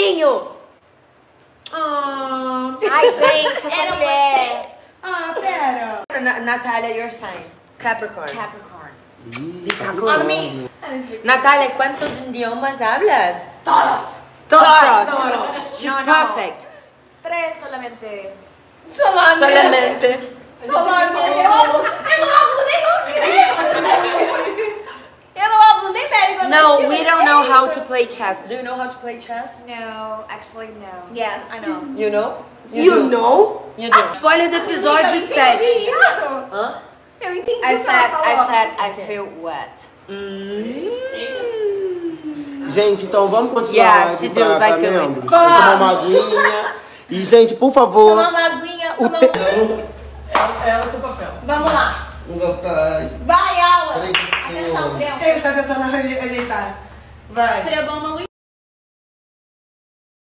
Signinho! Ai, gente, essa mulher. Pera. Natália, your sign. Capricorn. Capricorn. Natália, ¿cuántos idiomas hablas? Todos. Todos. She's No. perfect. 3 solamente. Solamente. Eu não hablo nem médico. No, we don't know how to play chess. Do you know how to play chess? No, actually no. Yeah, I know. You know? You know? You do. Spoiler do episódio 7. Isso. Hã? Eu entendi o que ela falou. I feel wet. Gente, então vamos continuar Yeah, aqui she does, pra I feel membros. it. Vou tomar uma aguinha. E, gente, por favor... Tomar uma aguinha. É o seu papel. Vamos lá. Vai, aula. Atenção, tempo. Ele tá tentando ajeitar. Vai. Seria bom uma